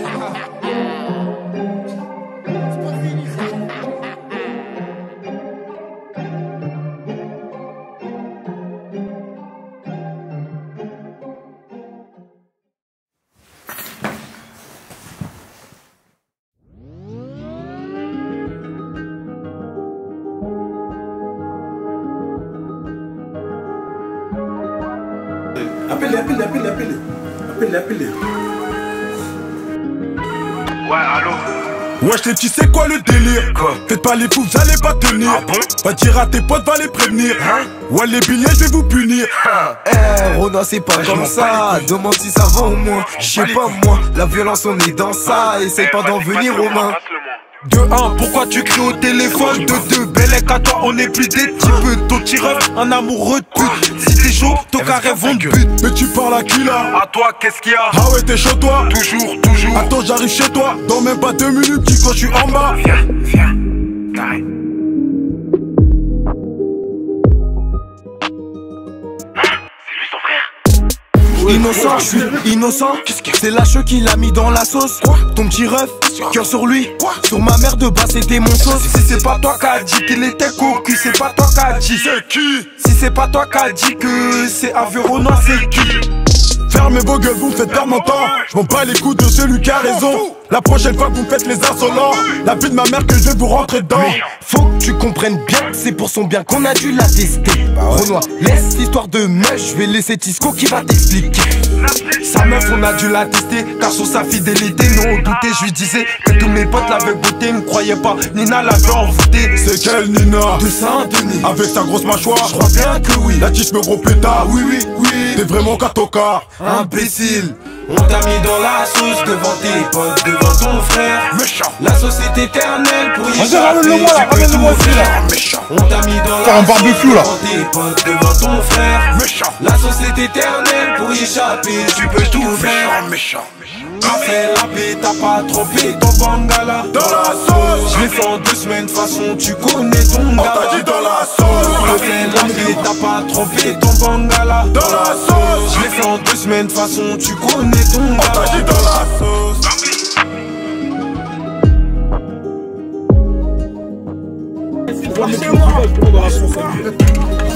Appelez. Ouais, allô? Wesh les petits, c'est quoi le délire? Quoi? Faites pas les fous, vous allez pas tenir. Ah bon? Va dire à tes potes, va les prévenir. Hein? Ouais les billets, je vais vous punir. Rona c'est pas comme ça. Demande si ça va au moins. Je sais pas moi, la violence on est dans ça. Essaye pas d'en venir aux mains. De 1, pourquoi tu cries au téléphone? De 2, Bellec à toi, on est plus des types. Ton tireur, un amoureux de pute. Si t'es chaud, ton carré vont de but. Mais tu parles à qui là? À toi, qu'est-ce qu'il y a? Ah ouais, t'es chaud toi? Toujours. Attends, j'arrive chez toi. Dans même pas 2 minutes, dis quand je suis en bas. Viens, carré. Innocent, je suis innocent. C'est lâche qui l'a mis dans la sauce. Ton petit ref, cœur sur lui. Sur ma mère de bas, c'était mon sauce. Si c'est pas toi qui a dit qu'il était cocu, c'est pas toi qui a dit. C'est qui? Si c'est pas toi qui a dit que c'est Averonois, c'est qui? Fermez vos gueules, vous me faites perdre mon temps. Je m'en bats les coups de celui qui a raison. La prochaine fois que vous me faites les insolents, la vie de ma mère que je vais vous rentrer dedans. Faut que tu comprennes bien que c'est pour son bien qu'on a dû la tester. Renoir, laisse l'histoire de meuf, je vais laisser Tisco qui va t'expliquer. Sa meuf on a dû la tester, car sur sa fidélité nous on doutait. Je lui disais que tous mes potes l'avaient beauté, me croyaient pas, Nina l'avait envoûté. C'est quelle Nina? De Saint-Denis, avec sa grosse mâchoire. je crois bien que oui. La tige me gros pétard. Oui. T'es vraiment catocar. Imbécile, on t'a mis dans la sauce devant tes potes, devant ton frère. Méchant. La sauce est éternelle pour y Vas-y, échapper, ramène-le-moi là, tu peux ramène-le-moi tout aussi là. faire. Méchant. On t'a mis dans Faire un la sauce barbecue, là. devant tes potes, devant ton frère. Méchant. La sauce est éternelle pour y échapper, tu peux tout faire. Méchant. T'as fait la paix, t'as pas trompé ton bangala. Dans la sauce. Je l'ai fait en 2 semaines, de façon tu connais ton On gars. t'a dit dans la sauce. T'as fait la paix, t'as pas trompé ton bangala. Dans la sauce. Je l'ai fait en 2 semaines, de façon tu connais ton On gars. t'a dit dans la sauce. On va mettre le dans la sauce.